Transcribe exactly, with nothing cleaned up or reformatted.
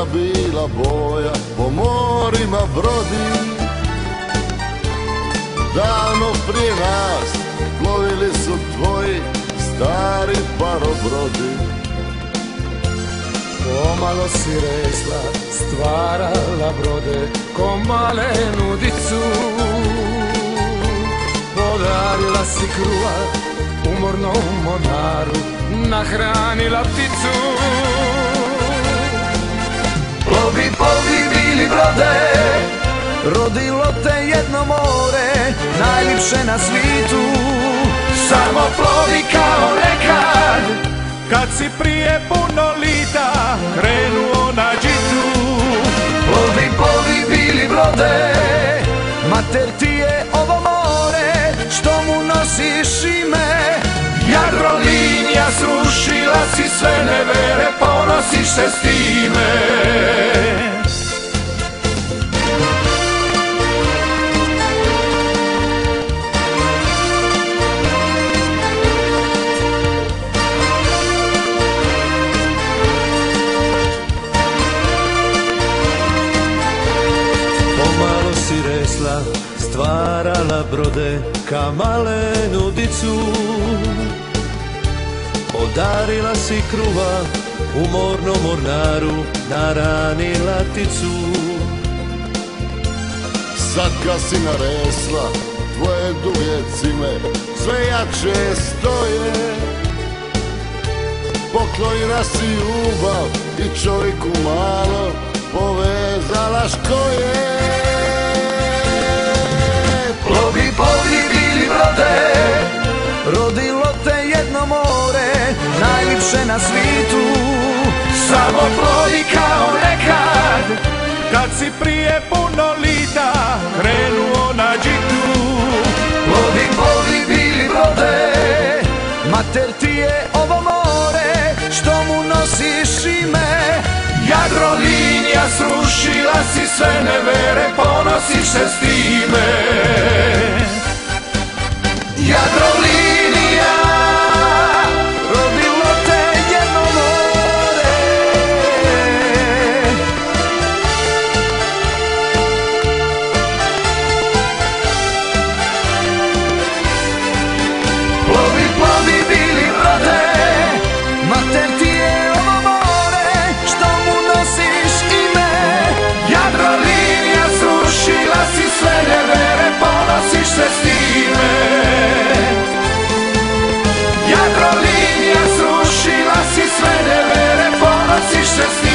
bila boja po morima brodi. Davno prije nas plovili su tvoji stari parobrodi. Pomalo si resla, stvarala brode ko malenu dicu. Podarila si kruva umornom mornaru, nahranila pticu. Plovi, plovi bili brode, rodilo te jedno more, najljepše na svitu. samo plovi kao nekad, kad si prije puno lita krenuo na džitu. Plovi, plovi bili brode, mater ti je ovo more, što mu nosiš ime. Jadrolinija, srušila si sve nevere, ponosiš se s time. Pomalo si resla, stvarala brode ka malenu dicu. Podarila si kruva umornom mornaru, nahranila pticu. Sad kad si naresla, tvoje duge cime sve jače stoje. Poklonila si ljubav i čovjeku malo povezala škoje. Plovi, plovi bili brode, rodilo te jedno more, najljepše na svitu. samo plovi kao nekad, Kad si prije puno lita krenuo na džitu. plovi, plovi bili brode, mater ti je ovo more, što mu nosiš ime. Jadrolinija, srušila si sve nevere, ponosiš se s time. Jadrolinija, Rodilo te jedno more, plovi, plovi bili brode, mater ti je ovo more, što mu nosiš ime. Jadrolinija, srušila si sve nevere, ponosiš se s time. Jadrolinija, srušila si sve nevere, ponosiš se s time.